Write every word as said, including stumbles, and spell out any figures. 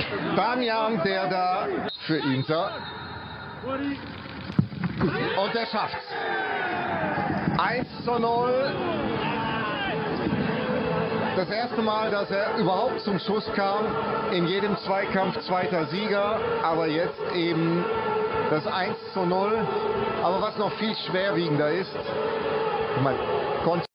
Damian, der da für Inter. Und er schafft's. eins zu null. Das erste Mal, dass er überhaupt zum Schuss kam. In jedem Zweikampf zweiter Sieger. Aber jetzt eben das eins zu null. Aber was noch viel schwerwiegender ist, man konnte